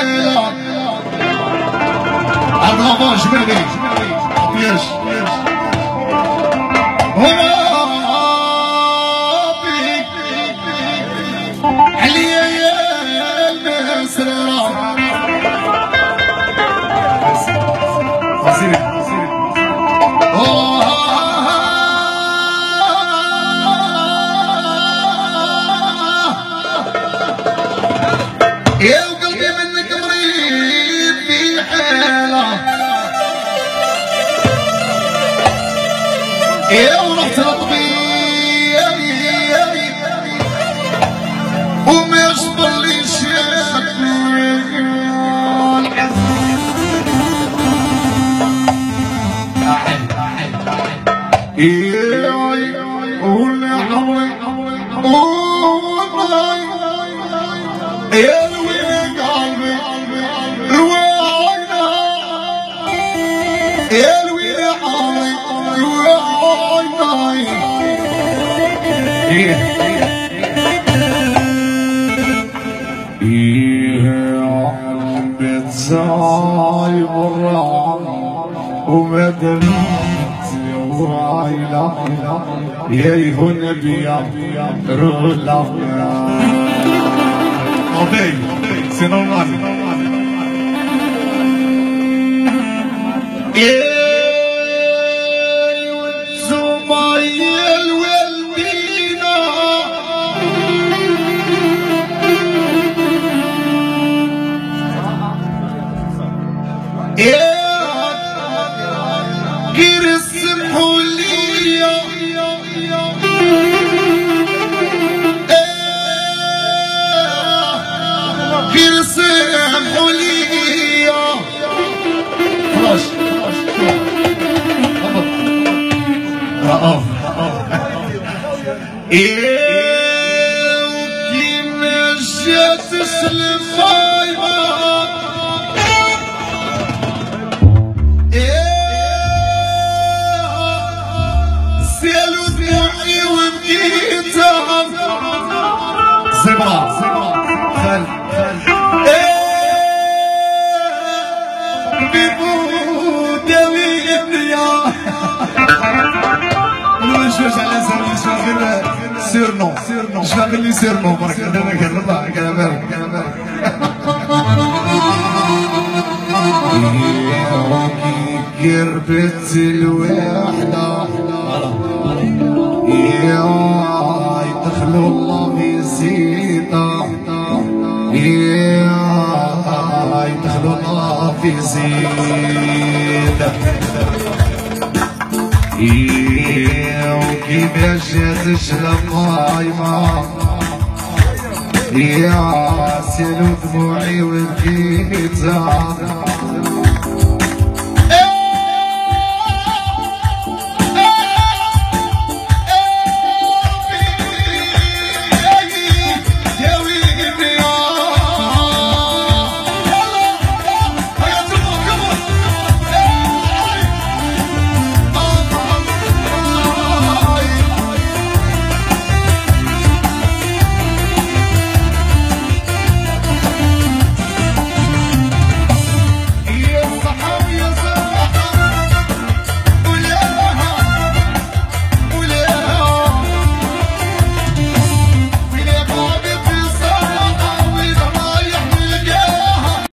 حيلة عالغابة جبالي ياش هما بيك عليا يا المسرة يا وقلبي منك مريض في حالة يا ورحت للطبيب وما يصبر لي يا الويل قلبي الوينا يا الويل حالي الوينا بتزاي والرعب وما دريت ورايلا يا يهون بيا رولا اوكي c'est normal غير السمحوا لي غير السمحوا لي خلاص كي مشيت تسلم زبرة خل ببودوي الدنيا نشوش على سيرنو غير سيرنو مش فاهم اللي سيرنو برك انا كنرضع كلامك قربت الوحدة يا يدخلوا الله في زينة يا يدخلوا الله في زينة يا وكيفاش تشرب مايمة يا سيلو دموعي وبكيتها